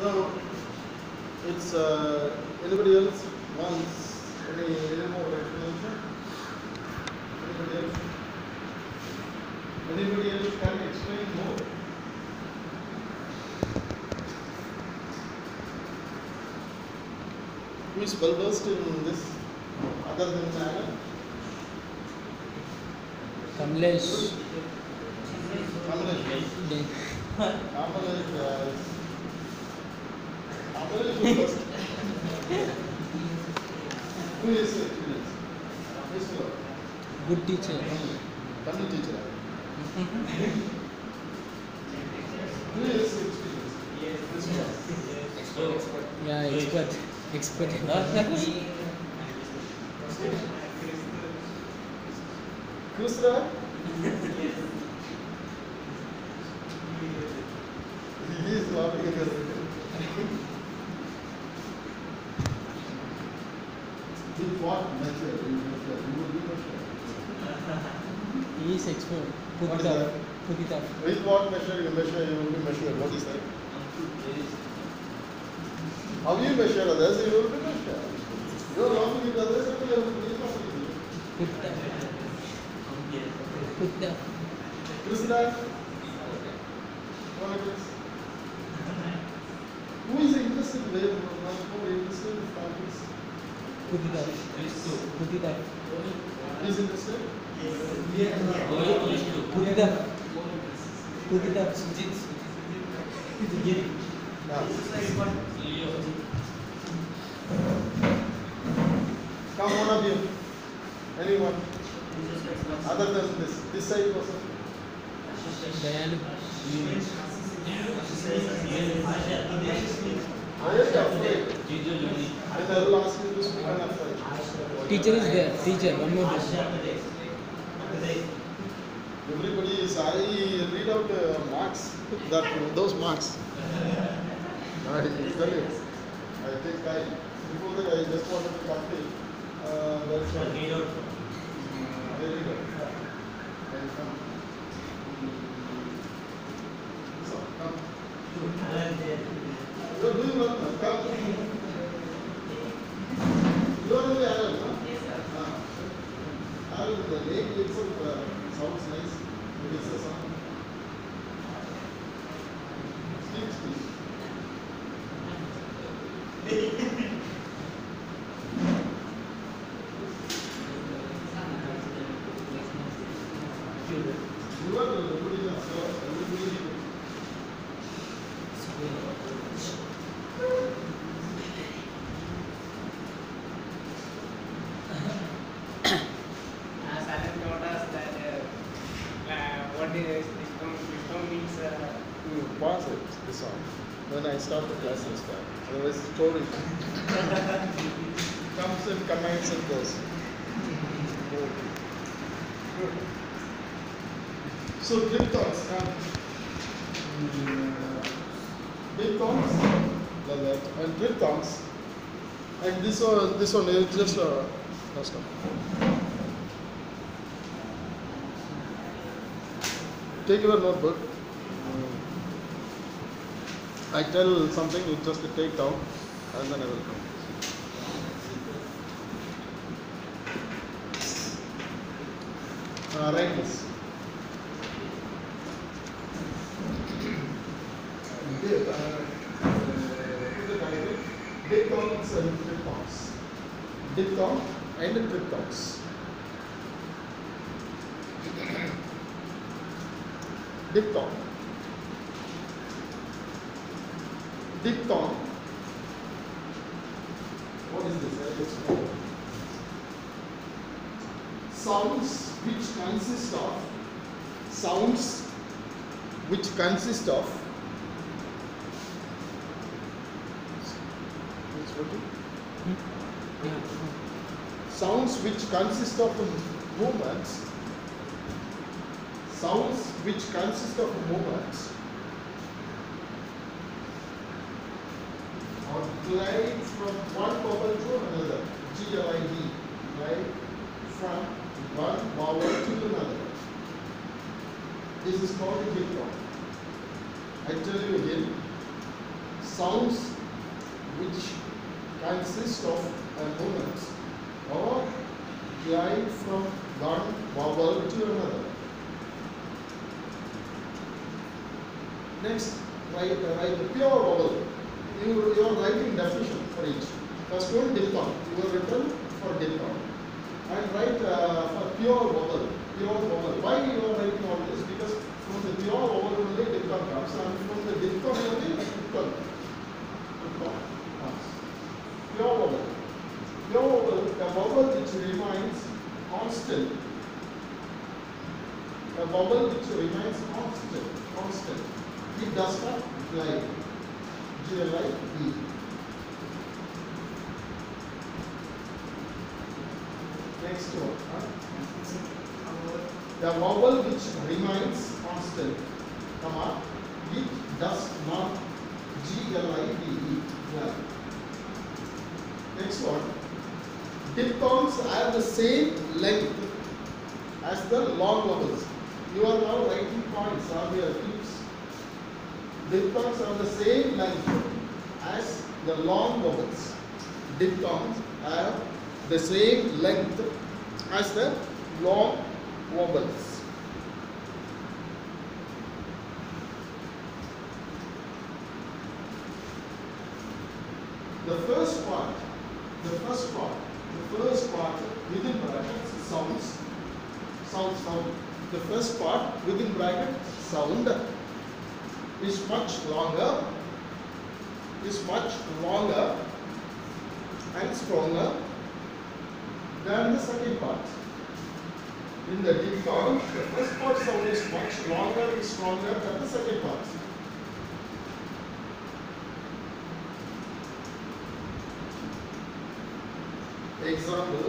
No, it's anybody else wants any more explanation? Anybody else? Anybody else can explain more? Who is well versed in this other than China? Kamlesh. Kamlesh is first. Who is experienced? Good teacher. Tamil teacher. Who is experienced? Expert. Yeah, expert. Expert. Kusra? He is laughing at us. With what measure you measure? You will be measured. He is expert. Put What it is up. that? Put it up. With what measure you measure, you will be measured. What is that? How you measure others, you will be measured. You are laughing at others, and you will be laughing. Put up. Put up. Krishna? Who is interested in more interested in Phonetics? Put it up. Put it up. Who is interested? Put it up. Put it up. Come, one of you. Anyone? Other than this side person. Dayalu. I am afraid. And I will ask you to speak on afraid. Teacher is there. Teacher. One more teacher. Everybody is, I read out marks, those marks. I tell you, I take time. Before that, I just wanted to complete. That's why. Very good. And come. So, come. You are doing well now. Come. You are in the island, huh? Yes, sir. Island, the lake itself sounds nice. It is a song. Speak. You are everybody else, everybody. Salam taught us that what is this means. You pass it, this song. When I start the class this time. Otherwise, the story comes and commands and goes. So, diphthongs come. Diphthongs, like that, and diphthongs. And this one is just last one. Take your notebook. I tell something, you just take down, and then I will come. Write this. Diphthongs and triphthongs. Diphthong and triphthongs. Diphthong. Diphthong. What is this? I'll explain. Sounds which consist of sounds which consist of movements. Sounds which consist of movements or glide from one vowel to another. Glide, glide from one vowel to another. This is called a diphthong. I tell you again, sounds which consist of a movement or glide from one vowel to another. Next, write the pure vowel. You are writing definition for each. First one, diphthong. You have written for diphthong. And write for pure vowel. Pure vowel. Why you are writing all this? Because from the pure vowel only diphthong comes, and from the diphthong only diphthong comes. Pure vowel. Pure vowel, a vowel which remains constant. A vowel which remains constant. It does not glide. G-L-I-D. Next one. The vowel which remains constant, comma, it does not G-L-I-D-E, glide. Next one. Diphthongs have the same length as the long vowels. You are now writing points on your tips. Diphthongs have the same length as the long vowels. Diphthongs have the same length as the long vowels. The first part within brackets sounds. The first part within bracket sound is much longer and stronger than the second part. In the diphthong, the first part sound is much longer and stronger than the second part. Example.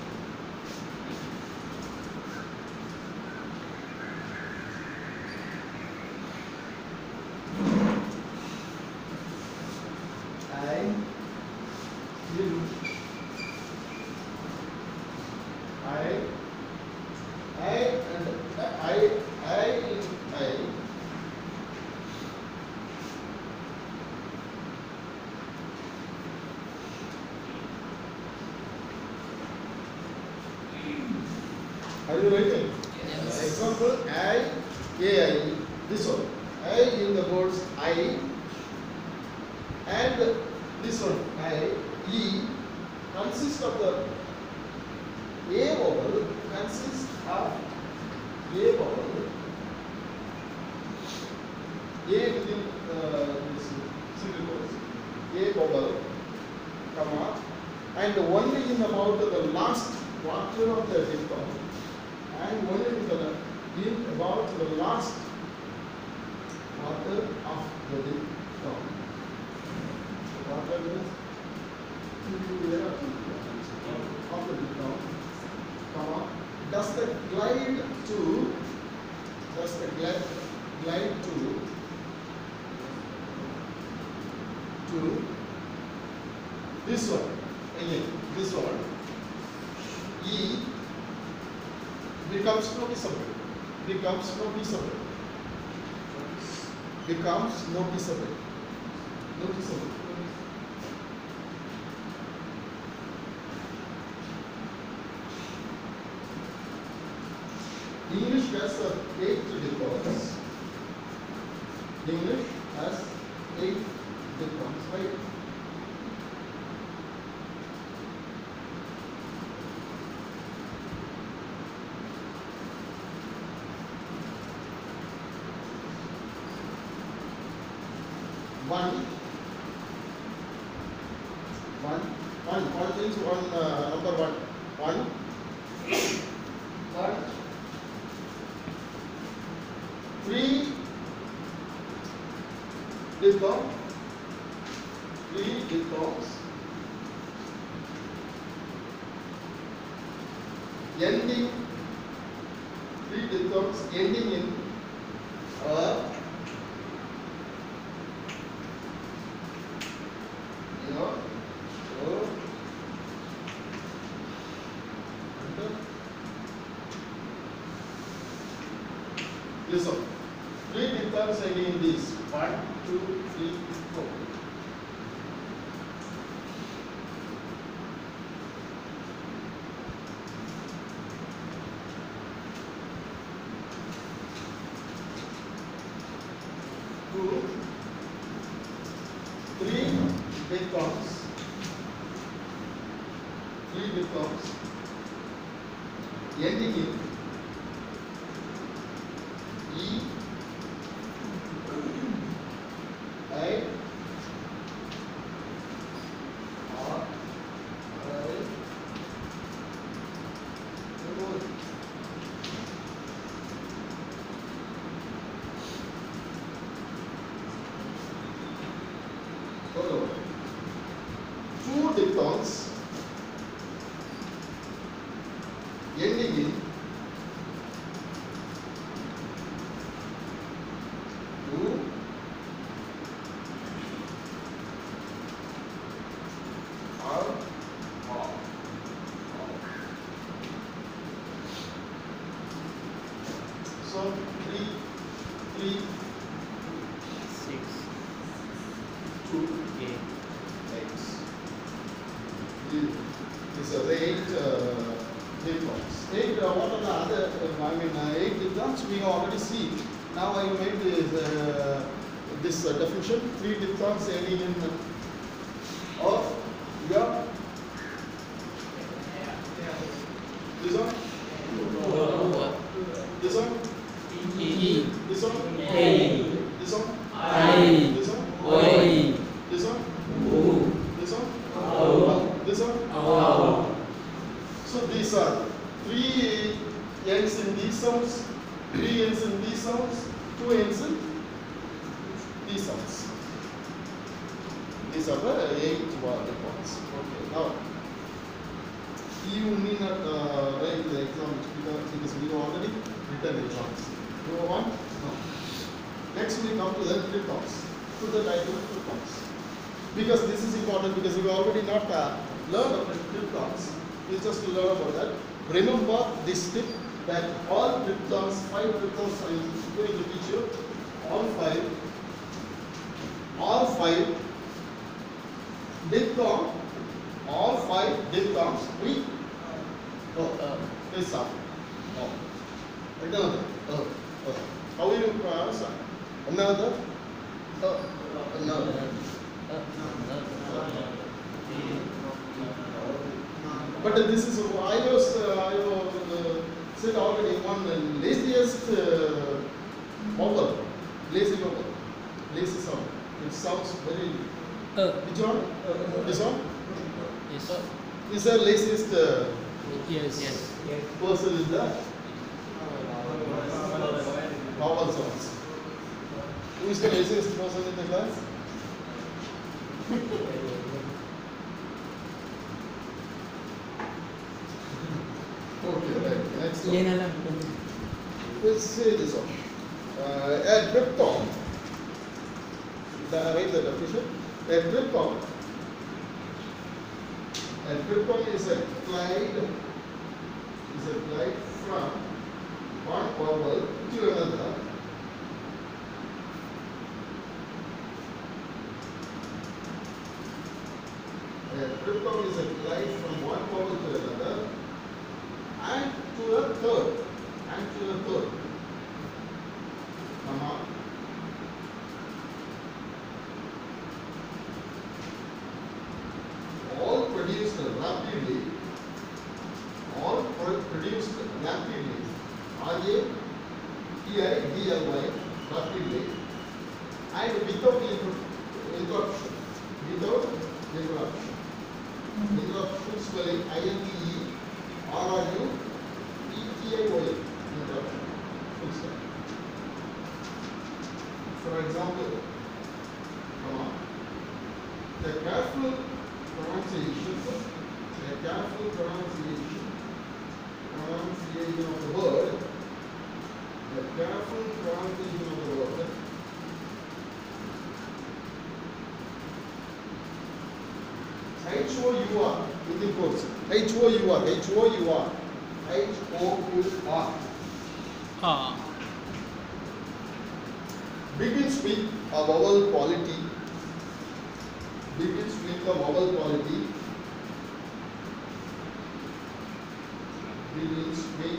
Are you writing? Yes. Example, I, this one. I in the words I, and this one, I, E, consists of the A vowel, consists of A vowel, A within this single words, A vowel, comma, and only in about the last quarter of the diphthong, and only in about the last quarter of the diphthong. Quarter means of the diphthong, comma, does the glide to this one, again, this one, E becomes noticeable. English has 8 diphthongs. English has 8 diphthongs, right? Number one. 3 diphthongs. Ending 3 diphthongs ending in this one. 3 diphthongs ending in this. 1, 2, 3, 4. 2, 3 diphthongs. 3 diphthongs ending in E, I, R, I, O. Follow. 2 diphthongs ending in U, R, R. So 3, 6, 2, 8. 8. These are the 8 diphthongs. 8, what are the other, 8 diphthongs we already see. Now I made this definition, 3 diphthongs ending in of, yeah, this one, this one, E, this one, A, this one, I, this one, O, this one, U, this one, O, this one. O. So these are 3 ends in these sounds, 3 ends in these sounds, 2 ends in these sounds. These are the 8 diphthongs. Okay, now you need not write the exams because we have already written the exams. You want? No. Next we come to the diphthongs, to the title of diphthongs. Because this is important because we already not learned about diphthongs. We just learn about that. Remember this tip that all diphthongs, 5 diphthongs I am going to teach you. All five diphthong, all 5 diphthongs we face up. Another. How will you pronounce that? Another. Another. But this is I was said already one laziest vowel, lazy vowel, lazy sound. It sounds very. Which one? This one? Yes. Is the laziest Yes. person in the vowel sounds. Who is the laziest person in the class? Okay, right. Next one. Yan na lang. Let's say this one. A diphthong. Write the definition. A diphthong. A diphthong is a glide. Is a glide from one vowel to another. A diphthong is a glide from one vowel to another. And to a third, all produced rapidly, R-A-P-I-D-L-Y, rapidly, and without interruption, interruption spelling I-N-T-E, R-R-U-P-T-I-O-N, interruption, full stop. For example, the careful pronunciation of the word, H-O-U-R, within quotes, H-O-U-R, begins with a vowel quality,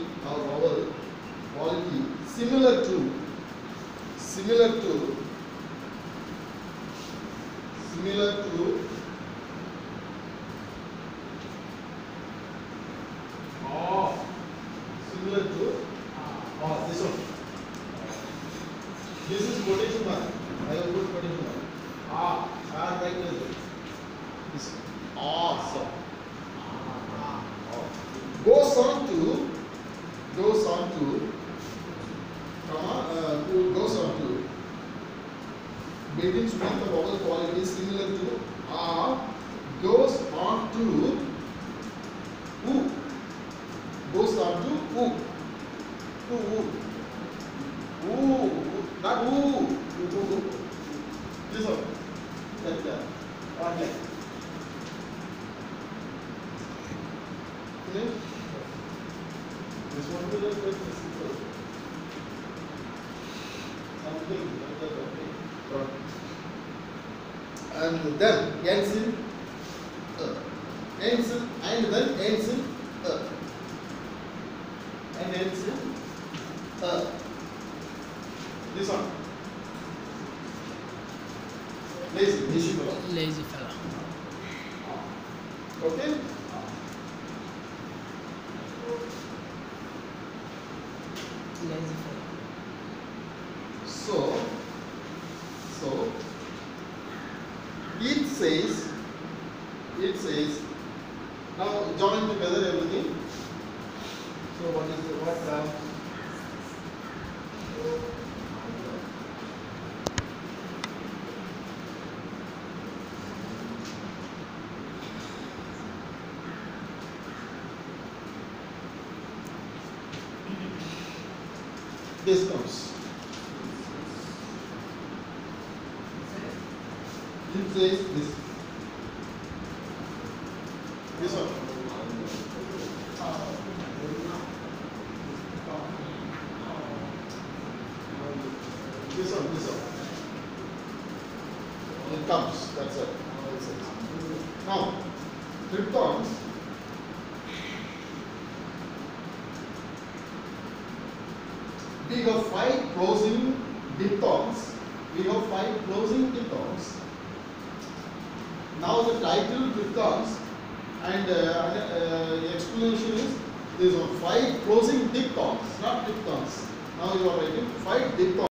similar to similar to similar to this one. This is quotation mark. I will put quotation mark. Right there. This awesome. Goes on to goes on to begins with the vowel quality similar to goes on to who, goes on to who, not who, this one, like that, like okay. This one will just make this simple. Something like that, okay. And then ends in ends in, and then ends in and ends in this one. Lazy fellow. Lazy fella. Okay. Lazy fella. So it says now join together everything. So what is the what this comes. It says this one. This one. It comes. That's it. It says. Now, diphthongs. We have 5 closing diphthongs. Now the title diphthongs and explanation is there is 5 closing diphthongs, not diphthongs. Now you are writing 5 diphthongs.